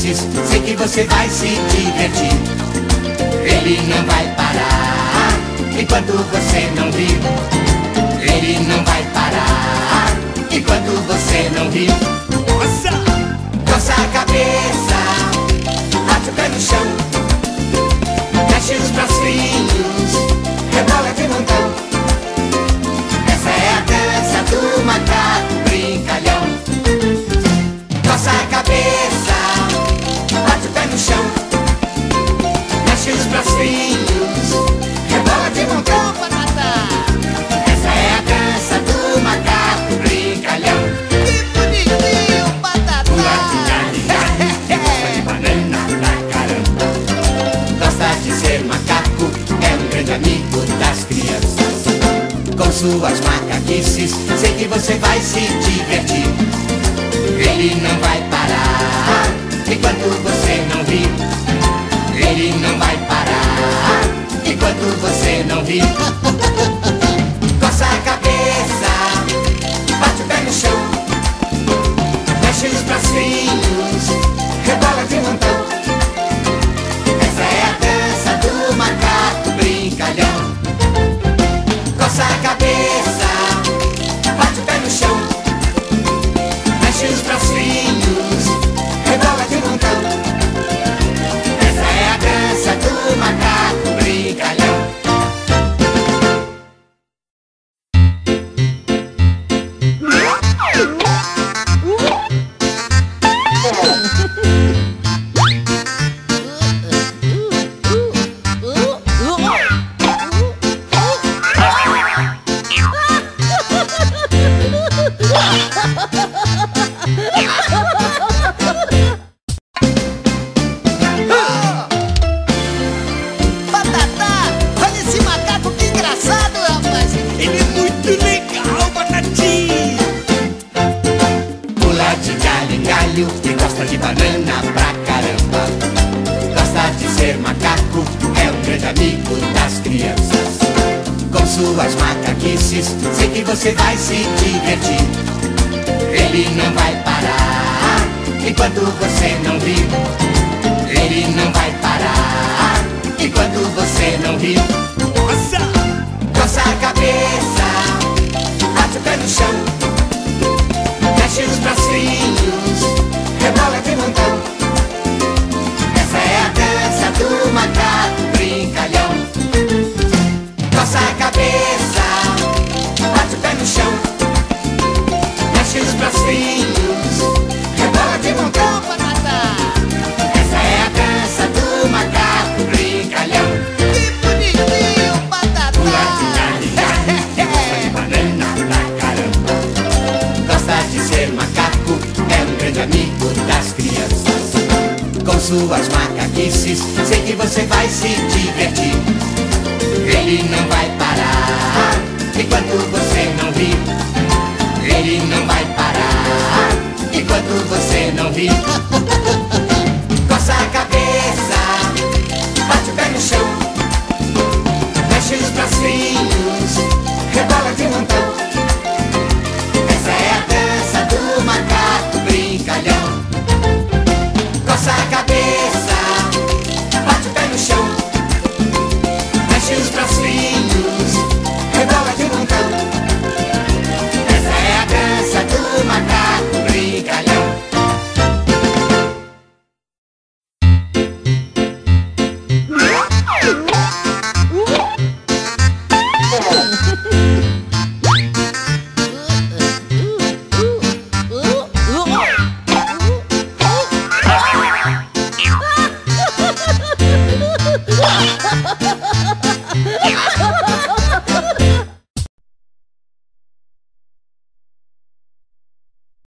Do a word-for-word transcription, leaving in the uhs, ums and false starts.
macaquices, sei que você vai se divertir. Ele não vai parar enquanto você não rir. Ele não vai parar enquanto você não rir. Nossa! Coça a cabeça, bate o pé no chão, mexe os bracinhos, rebola de montão. Essa é a dança do macaco brincalhão. Coça a cabeça, bate o pé no chão, mexe os bracinhos, rebola de montão. Essa é a dança do macaco brincalhão. Que bonitinho, Batata! Pula de galho, galho, gosta de banana pra caramba. Gosta de ser macaco, é um grande amigo das crianças. Com suas macaquices, sei que você vai se divertir. Ele não vai parar enquanto você não rir. Ele não vai parar enquanto você não rir. Coça a cabeça, bate o pé no chão, mexe os bracinhos, rebola de montão. Essa é a dança do macaco brincalhão. Coça a cabeça, bate o pé no chão, mexe os bracinhos, rebola de montão. Essa é a dança do macaco brincalhão. Batata! Olha esse macaco, que engraçado, rapaz! Ele é muito legal, Batatinha! Pula de galho em galho e gosta de banana pra caramba. Gosta de ser macaco, é um grande amigo das crianças. Com suas macaquices, sei que você vai se divertir. Ele não vai parar enquanto você não rir. Ele não vai parar enquanto você não rir. Nossa! Coça a cabeça, bate o pé no chão, mexe os bracinhos, rebola de montão. Essa é a dança do macaco brincalhão. Coça a cabeça, bate o pé no chão, mexe os bracinhos, rebola de montão. Essa é a dança do macaco brincalhão. Que bonitinho, Batata! Pula de galho em galho, gosta de banana pra caramba. Gosta de ser macaco, é um grande amigo das crianças. Com suas macaquices, sei que você vai se divertir. Ele não vai parar enquanto você não rir. Ele não vai parar enquanto você não rir.